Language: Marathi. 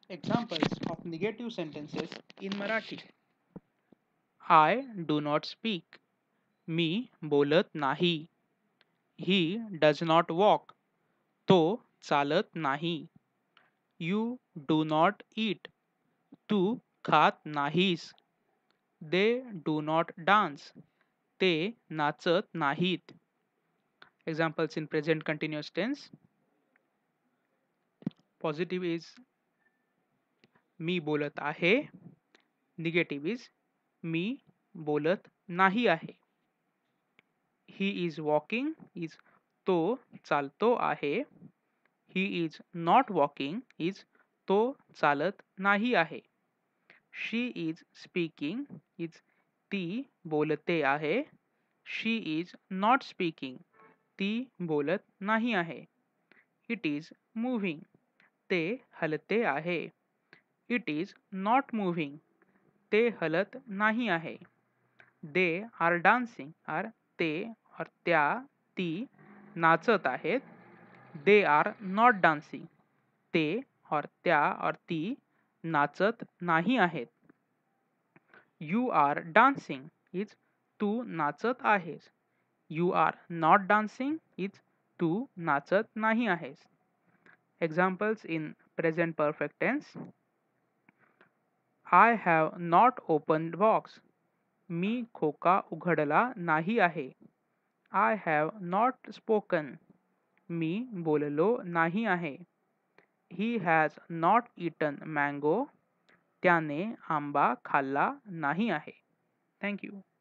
Examples of negative sentences in Marathi. I do not speak. मी बोलत नाही. He does not walk. तो चालत नाही. You do not eat. तू खात नाहीस. They do not dance. ते नाचत नाहीत. Examples in present continuous tense. Positive is मी बोलत आहे. Negative is मी बोलत नाही आहे. He is walking is तो चालतो आहे. He is not walking is तो चालत नाही आहे. She is speaking is ती बोलते आहे. She is not speaking ती बोलत नाही आहे. It is moving ते हलते आहे. It is not moving ते हलत नाही आहे. They are dancing are ते और त्या ती नाचत आहेत. They are not dancing ते और त्या और ती नाचत नाही आहेत. You are dancing is तू नाचत आहेस. You are not dancing is तू नाचत नाही आहेस. Examples in present perfect tense. I have not opened box. मी खोका उघडला नाही आहे. I have not spoken. मी बोललो नाही आहे. He has not eaten mango. त्याने आंबा खाल्ला नाही आहे. Thank you.